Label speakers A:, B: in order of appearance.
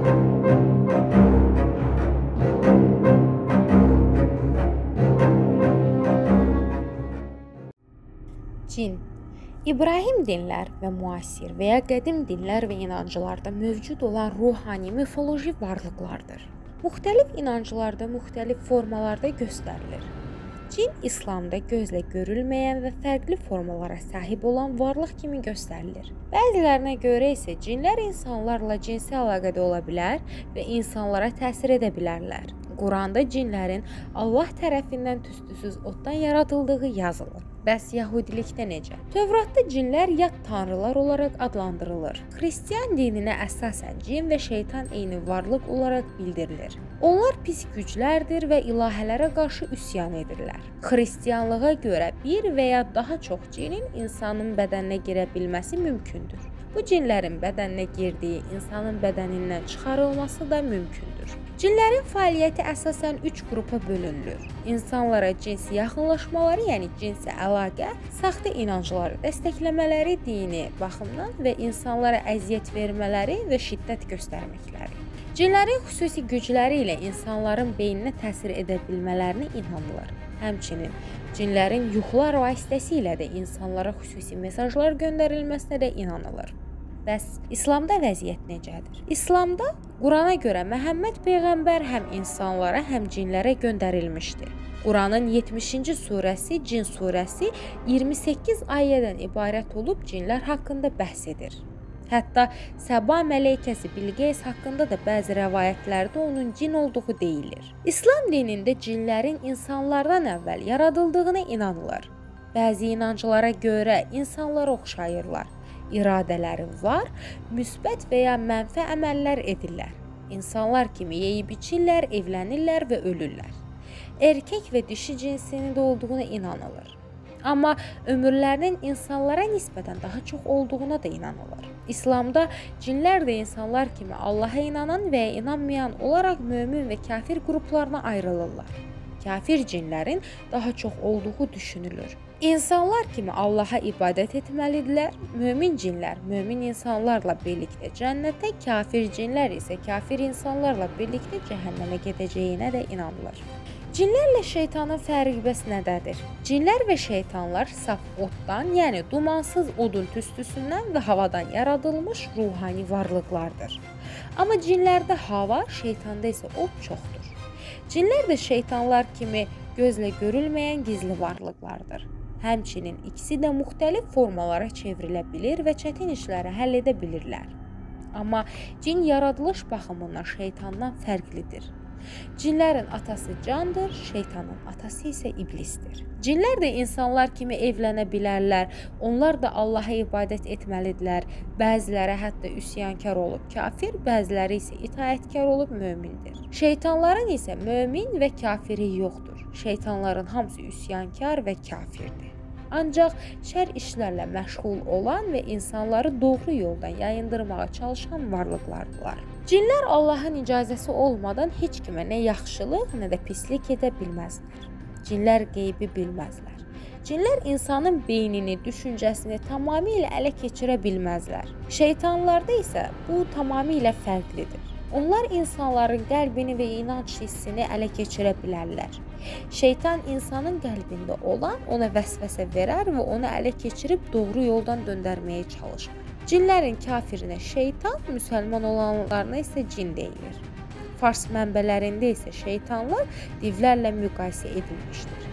A: Cin. İbrahim dinlər və müasir və ya qədim dinlər və inanclarda mövcud olan ruhani mifoloji varlıqlardır. Müxtəlif inanclarda müxtəlif formalarda göstərilir. Cin İslamda gözlə görülməyən və fərqli formalara sahib olan varlıq kimi göstərilir. Bəzilərinə görə isə cinlər insanlarla cinsi əlaqədə ola bilər və insanlara təsir edə bilərlər. Quranda cinlərin Allah tərəfindən tüstüsüz oddan yaradıldığı yazılır. Bəs Yahudilikdə necə? Tövratda cinlər yad tanrılar olaraq adlandırılır. Xristian dininə əsasən cin və şeytan eyni varlıq olaraq bildirilir. Onlar pis güclərdir və ilahələrə qarşı üsyan edirlər. Xristianlığa görə bir və ya daha çox cinin insanın bədəninə girə bilməsi mümkündür. Bu cinlərin bədəninə girdiyi insanın bədənindən çıxarılması da mümkündür. Cinlərin fəaliyyəti əsasən 3 qrupa bölünür. İnsanlara cinsi yaxınlaşmaları, yəni cinsi əlaqə, saxta inancları dəstəkləmələri dini baxımdan və insanlara əziyyət vermələri və şiddət göstərməkləri. Cinlərin xüsusi gücləri ilə insanların beyninə təsir edə bilmələrinə inanılır. Həmçinin cinlərin yuxular vasitəsilə də insanlara xüsusi mesajlar göndərilməsinə də inanılır. Bəs İslamda vəziyyət necədir? İslamda Qurana görə Məhəmməd Peyğəmbər həm insanlara, həm cinlərə göndərilmişdir. Quranın 70-ci surəsi, Cin surəsi 28 ayədən ibarət olub cinlər haqqında bəhs edir. Hətta Səba mələkəsi Bilqeys haqqında da bəzi rəvayətlərdə onun cin olduğu deyilir. İslam dinində cinlərin insanlardan əvvəl yaradıldığına inanılır. Bəzi inanclara görə insanlara oxşayırlar. İradələri var, müsbət və ya mənfi əməllər edirlər. İnsanlar kimi yeyib içirlər, evlənirlər və ölürlər. Erkək və dişi cinsinin də olduğuna inanılır. Amma ömürlərinin insanlara nisbətən daha çox olduğuna da inanılır. İslamda cinlər də insanlar kimi Allaha inanan və ya inanmayan olaraq mömin və kafir qruplarına ayrılırlar. Kafir cinlərin daha çox olduğu düşünülür. İnsanlar kimi Allaha ibadət etməlidirlər. Mömin cinlər mömin insanlarla birlikdə cənnətə, kafir cinlər isə kafir insanlarla birlikdə cəhənnəmə gedəcəyinə də inanılır. Cinlərlə şeytanın fərqi bəs nədədir? Cinlər və şeytanlar saf oddan, yəni dumansız odun tüstüsündən və havadan yaradılmış ruhani varlıqlardır. Amma cinlərdə hava, şeytanda isə od çoxdur. Cinlər də şeytanlar kimi gözlə görülməyən gizli varlıqlardır. Həmçinin ikisi də müxtəlif formalara çevrilə bilir və çətin işləri həll edə bilirlər. Amma cin yaradılış baxımından şeytandan fərqlidir. Cinlərin atası candır, şeytanın atası isə iblisdir. Cinlər də insanlar kimi evlənə bilərlər, onlar da Allaha ibadət etməlidirlər. Bəziləri hətta üsyankar olub kafir, bəziləri isə itaətkar olub mömindir. Şeytanların isə mömin və kafiri yoxdur. Şeytanların hamısı üsyankar və kafirdir. Ancaq şər işlərlə məşğul olan və insanları doğru yoldan yayındırmağa çalışan varlıqlardılar. Cinlər Allahın icazəsi olmadan heç kimə nə yaxşılıq, nə də pislik edə bilməzlər. Cinlər qeybi bilməzlər. Cinlər insanın beynini, düşüncəsini tamamilə ələ keçirə bilməzlər. Şeytanlarda isə bu tamamilə fərqlidir. Onlar insanların qəlbini və inanc hissini ələ keçirə bilərlər. Şeytan insanın qəlbində olan ona vəsvəsə verər və onu ələ keçirib doğru yoldan döndərməyə çalışır. Cinlərin kafirinə şeytan, müsəlman olanlarına isə cin deyilir. Fars mənbələrində isə şeytanlar divlərlə müqayisə edilmişdir.